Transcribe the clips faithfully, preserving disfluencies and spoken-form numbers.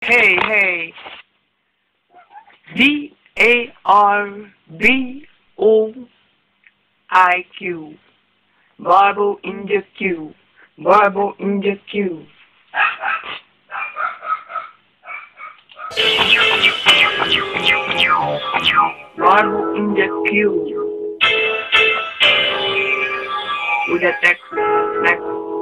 Hey, hey. D A R B O I Q. Barbo in the queue. Barbo in the queue. Barbo in the queue. With the text next.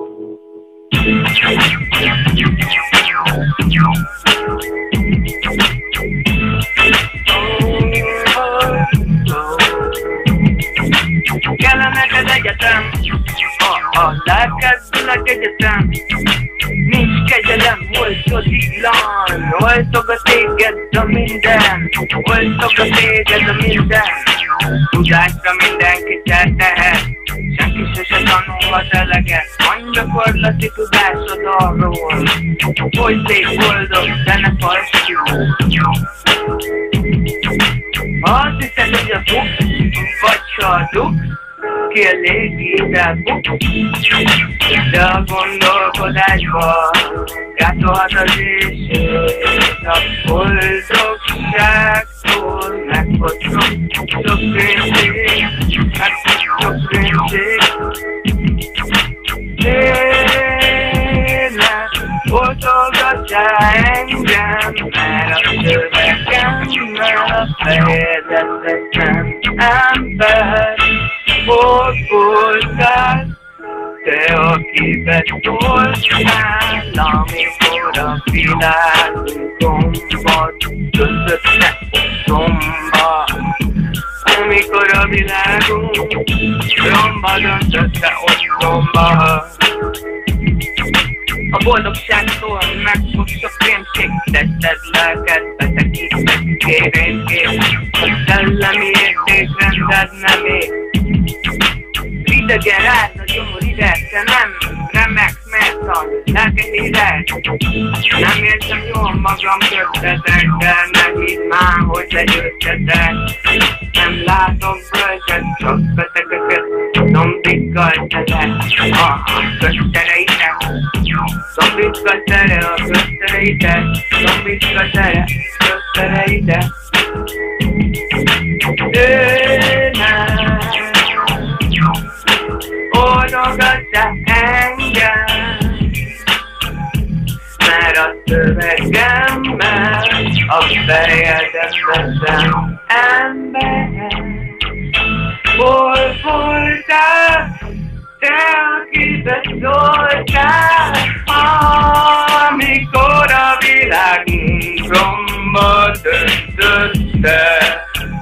Kellene neked egyetem, a, a lelkeddülek egyetem. Nincs kegyelem, olcsod illan, oltogat téged a minden, oltogat téged a minden. Tudásra mindenki tehet, senki sose tanulhat eleget. Van gyakorlati tudásod arról, hogy légy boldog, de ne falsú. Ha azt hiszed, hogy a buksz, vagy csalódsz, kielégíted buksz, de a gondolkodásba gátolhat az éjség, a boldogságtól megfosztok sok rénség, megfosztok sok rénség. Tényleg boldoggassál engem, mert a szövegemmel a fejezetet nem ember. Hogy voltál, te akiben voltál, amikor a világunkat döntötte otromba. Amikor a világunk romba döntötte otromba. A boldogságtól megfosztok rémség, tetted lelked, betekíted kérénkét. A szellemi értékrended nem ég. Idegen rád a gyomor ide, te nem remegsz, mert a lelke hideg. Nem érzem jól magam köztetek, de ne hidd már, hogy legyőztetek. Nem látok bölcsöt, csak betegeket, zombikkal tele a köztereitek. Zombikkal tele a köztereitek, zombikkal tele a köztereitek. Tőlem oldogassál engem, mert a szövegemmel a fejedet veszem ember. Hol voltál, te akiben szóltál, amikor a világunk romba döntötte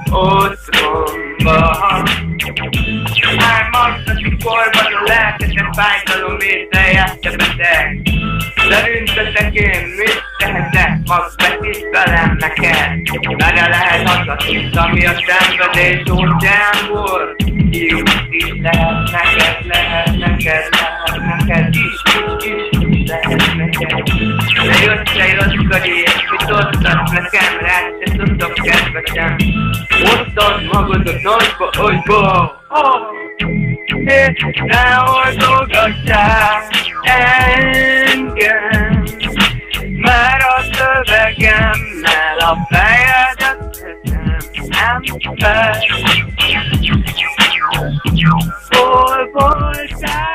otromba. Már magzati korban a lelketek fájdalom értelje, te beteg. Szerintetek én mit tehetek, mag betít velem neked. Merre lehet hazatni, ami a szenvedés óceánból. Jut is lehet neked, lehet neked, lehet neked, is, is, is, is lehet neked. De jöttél rosszkori, és mit osztasz nekem, rád se tudok kedvesen. Osztad magadot nagyba, agyba. Ne oldogassál engem, mert a szövegemmel a fejedet veszem ember. Hol voltál?